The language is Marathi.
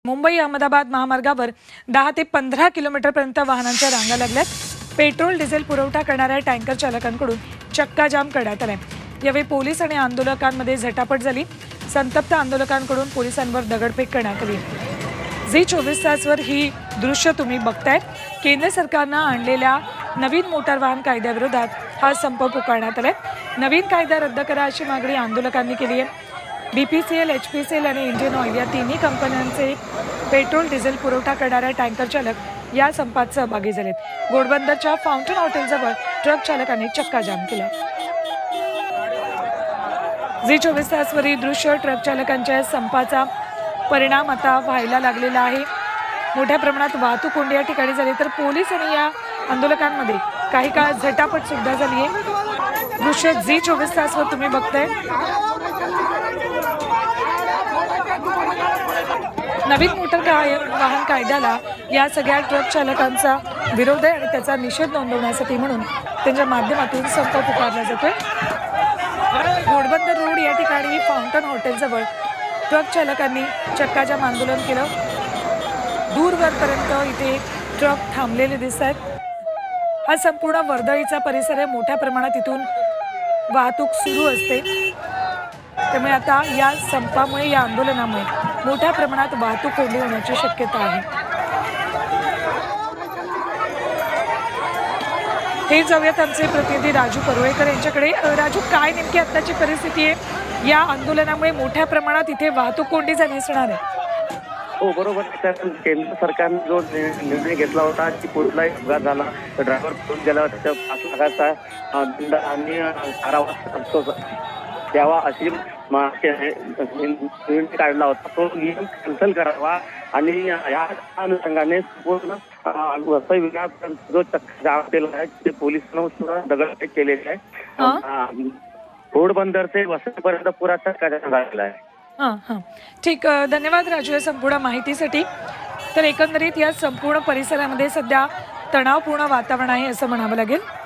मुंबई अहमदाबाद महामार्गावर 10 ते 15 किलोमीटरपर्यंत वाहनांच्या रांगा लागल्यात। पेट्रोल डिझेल पुरवठा करणाऱ्या टँकर चालकांकडून चक्का जाम करण्यात आलाय। यावेळी पोलीस आणि आंदोलकांमध्ये झटापट झाली। संतप्त आंदोलकांकडून पोलिसांवर दगडफेक करण्यात आली। झी 24 तासवर ही दृश्य तुम्ही बघताय। केंद्र सरकारने आणलेल्या नवीन मोटार वाहन कायद्याविरोधात हा संप पुकारण्यात आलाय। नवीन कायदा रद्द करा अशी मागणी आंदोलकांनी केली आहे। बीपीसीएल, एचपीसीएल आणि इंडियन ऑइल या तिन्ही कंपन्यांचे पेट्रोल डिझेल पुरवठा करणाऱ्या टँकर चालक या संपात सहभागी झालेत। घोडबंदरच्या फाउंटन हॉटेलजवळ ट्रक चालकांनी चक्का जाम केला। झी 24 तासवरील दृश्य ट्रक चालकांच्या संपाचा परिणाम आता व्हायला लागलेला आहे। मोठ्या प्रमाणात वाहतूक कोंडी या ठिकाणी झाली, तर पोलीस आणि या आंदोलकांमध्ये काही काळ झटापट सुद्धा झाली आहे। दृश्य झी 24 तासवर तुम्ही बघताय। नवीन मोटार वाहन कायद्याला या सगळ्या ट्रक चालकांचा विरोध आहे आणि त्याचा निषेध नोंदवण्यासाठी म्हणून त्यांच्या माध्यमातून संप पुकारला जातोय। घोडबंदर रोड या ठिकाणी फाउंटन हॉटेलजवळ ट्रक चालकांनी चक्काजाम आंदोलन केलं। दूरवरपर्यंत इथे ट्रक थांबलेले दिसत आहेत। हा संपूर्ण वर्दळीचा परिसर आहे। मोठ्या प्रमाणात इथून वाहतूक सुरू असते, त्यामुळे आता या संपामुळे, या आंदोलनामुळे मोठ्या प्रमाणात वाहतूक कोंडी होण्याची शक्यता आहे। हे जाऊयात आमचे प्रतिनिधी राजू परुळेकर यांच्याकडे। राजू, काय नेमकी आताची परिस्थिती आहे? या आंदोलनामुळे मोठ्या प्रमाणात इथे वाहतूक कोंडी झाली असणार आहे। हो बरोबर। केंद्र सरकारने जो निर्णय घेतला होता की कुठलाही अपघात झाला तर ड्रायव्हर पळून गेल्यावर त्याच्या 5 लाखाचा दंड आणि कारावास द्यावा अशी निर्णय काढला होता, तो नियम कॅन्सल करावा आणि या अनुषंगाने पूर्ण जो चक्का जाम केला आहे ते पोलिसांना सुद्धा दगडफेक केलेली आहे। घोडबंदर ते वसईपर्यंत पुरा चक्का जाम झालेला आहे। ठीक, धन्यवाद राजू या संपूर्ण माहितीसाठी। तर एकंदरीत या संपूर्ण परिसरामध्ये सध्या तणावपूर्ण वातावरण आहे असं म्हणावं लागेल।